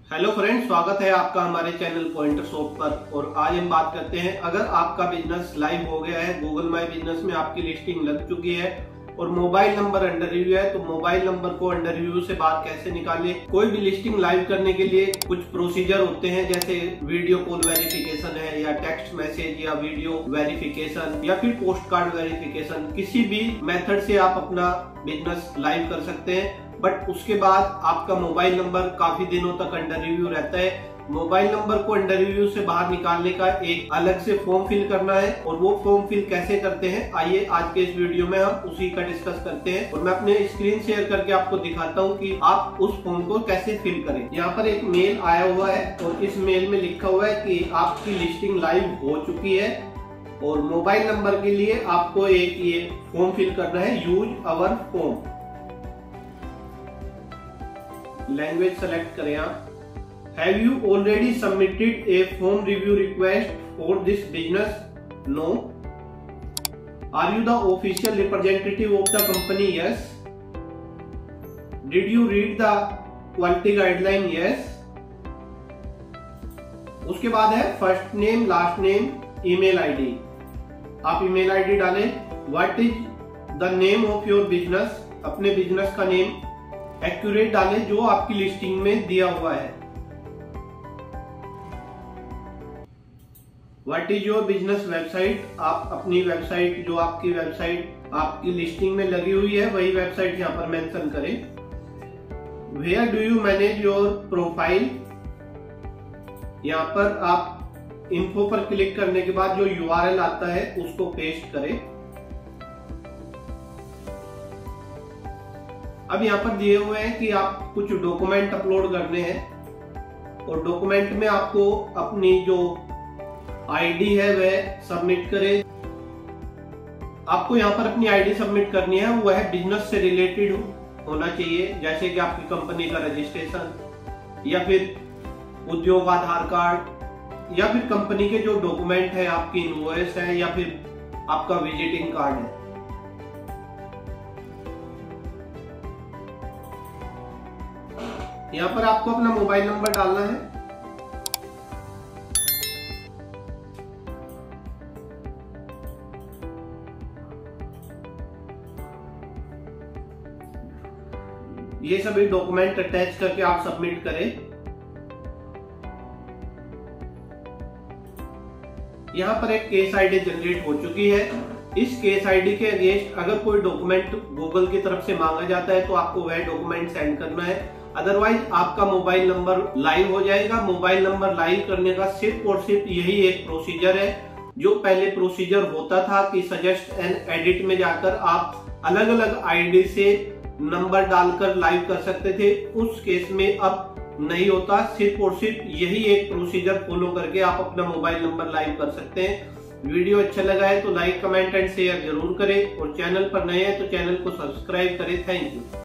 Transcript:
Hello friends, स्वागत है आपका हमारे चैनल पॉइंटर शॉप पर। और आज हम बात करते हैं, अगर आपका बिजनेस लाइव हो गया है, गूगल माई बिजनेस में आपकी लिस्टिंग लग चुकी है और मोबाइल नंबर अंडर रिव्यू है, तो मोबाइल नंबर को अंडर रिव्यू से बाहर कैसे निकालें। कोई भी लिस्टिंग लाइव करने के लिए कुछ प्रोसीजर होते हैं, जैसे वीडियो कॉल वेरिफिकेशन है, या टेक्स्ट मैसेज या वीडियो वेरिफिकेशन, या फिर पोस्ट कार्ड वेरिफिकेशन। किसी भी मेथड से आप अपना बिजनेस लाइव कर सकते हैं, बट उसके बाद आपका मोबाइल नंबर काफी दिनों तक अंडर रिव्यू रहता है। मोबाइल नंबर को अंडर रिव्यू से बाहर निकालने का एक अलग से फॉर्म फिल करना है, और वो फॉर्म फिल कैसे करते हैं, आइए आज के इस वीडियो में हम उसी का डिस्कस करते हैं। और मैं अपने स्क्रीन शेयर करके आपको दिखाता हूँ कि आप उस फॉर्म को कैसे फिल करें। यहाँ पर एक मेल आया हुआ है और इस मेल में लिखा हुआ है कि आपकी लिस्टिंग लाइव हो चुकी है, और मोबाइल नंबर के लिए आपको एक ये फॉर्म फिल करना है, use our form. Language select करें आप। Have you already submitted a form review request for this business? No. Are you the official representative of the company? Yes. Did you read the quality guideline? Yes. उसके बाद है first name, last name, email ID. आप email ID डालें। What is the name of your business? अपने business का name accurate डालें जो आपकी लिस्टिंग में दिया हुआ है। What is your business website? आप अपनी वेबसाइट, जो आपकी वेबसाइट आपकी लिस्टिंग में लगी हुई है, वही वेबसाइट यहाँ पर मेंशन करें। Where do you manage your profile? यहाँ पर आप इन्फो पर क्लिक करने के बाद जो यूआरएल आता है उसको पेस्ट करें। अब यहाँ पर दिए हुए हैं कि आप कुछ डॉक्यूमेंट अपलोड करने हैं, और डॉक्यूमेंट में आपको अपनी जो आईडी है वह सबमिट करें। आपको यहाँ पर अपनी आईडी सबमिट करनी है, वह बिजनेस से रिलेटेड होना चाहिए, जैसे कि आपकी कंपनी का रजिस्ट्रेशन, या फिर उद्योग आधार कार्ड, या फिर कंपनी के जो डॉक्यूमेंट है, आपकी इनवॉइस है, या फिर आपका विजिटिंग कार्ड है। यहाँ पर आपको अपना मोबाइल नंबर डालना है। ये सभी डॉक्यूमेंट अटैच करके आप सबमिट करें। यहाँ पर एक केस आईडी जनरेट हो चुकी है। इस केस आईडी के अगेंस्ट अगर कोई डॉक्यूमेंट गूगल की तरफ से मांगा जाता है तो आपको वह डॉक्यूमेंट सेंड करना है, अदरवाइज आपका मोबाइल नंबर लाइव हो जाएगा। मोबाइल नंबर लाइव करने का सिर्फ और सिर्फ यही एक प्रोसीजर है। जो पहले प्रोसीजर होता था कि सजेस्ट एंड एडिट में जाकर आप अलग अलग आईडी से नंबर डालकर लाइव कर सकते थे, उस केस में अब नहीं होता। सिर्फ और सिर्फ यही एक प्रोसीजर फॉलो करके आप अपना मोबाइल नंबर लाइव कर सकते हैं। वीडियो अच्छा लगा है तो लाइक, कमेंट एंड शेयर जरूर करें, और चैनल पर नए हैं तो चैनल को सब्सक्राइब करें। Thank you.